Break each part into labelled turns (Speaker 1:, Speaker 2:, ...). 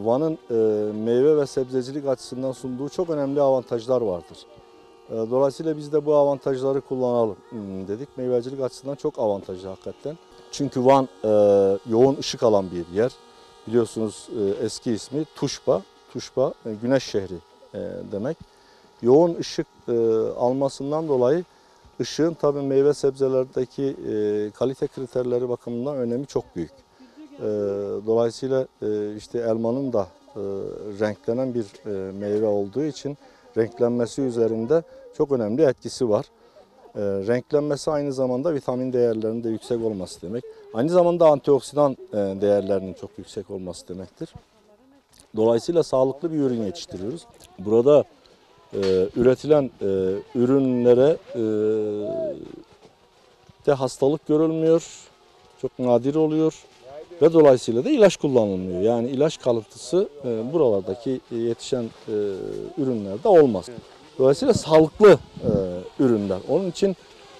Speaker 1: Van'ın meyve ve sebzecilik açısından sunduğu çok önemli avantajlar vardır. Dolayısıyla biz de bu avantajları kullanalım dedik. Meyvecilik açısından çok avantajlı hakikaten. Çünkü Van yoğun ışık alan bir yer. Biliyorsunuz eski ismi Tuşba. Tuşba güneş şehri demek. Yoğun ışık almasından dolayı ışığın tabii meyve sebzelerdeki kalite kriterleri bakımından önemi çok büyük. Dolayısıyla işte elmanın da renklenen bir meyve olduğu için renklenmesi üzerinde çok önemli etkisi var. Renklenmesi aynı zamanda vitamin değerlerinin de yüksek olması demek. Aynı zamanda antioksidan değerlerinin çok yüksek olması demektir. Dolayısıyla sağlıklı bir ürün yetiştiriyoruz. Burada üretilen ürünlere de hastalık görülmüyor, çok nadir oluyor ve dolayısıyla da ilaç kullanılmıyor. Yani ilaç kalıntısı buralardaki yetişen ürünlerde olmaz. Dolayısıyla sağlıklı ürünler. Onun için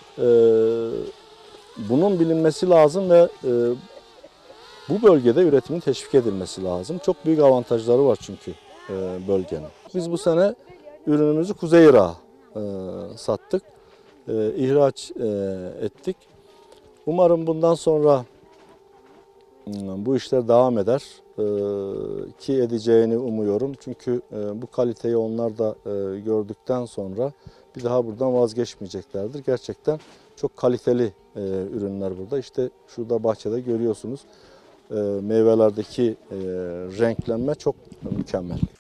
Speaker 1: bunun bilinmesi lazım ve bu bölgede üretimin teşvik edilmesi lazım. Çok büyük avantajları var çünkü bölgenin. Biz bu sene ürünümüzü Kuzey Irak'a sattık, ihraç ettik. Umarım bundan sonra bu işler devam eder ki edeceğini umuyorum. Çünkü bu kaliteyi onlar da gördükten sonra bir daha buradan vazgeçmeyeceklerdir. Gerçekten çok kaliteli ürünler burada. İşte şurada bahçede görüyorsunuz meyvelerdeki renklenme çok mükemmel.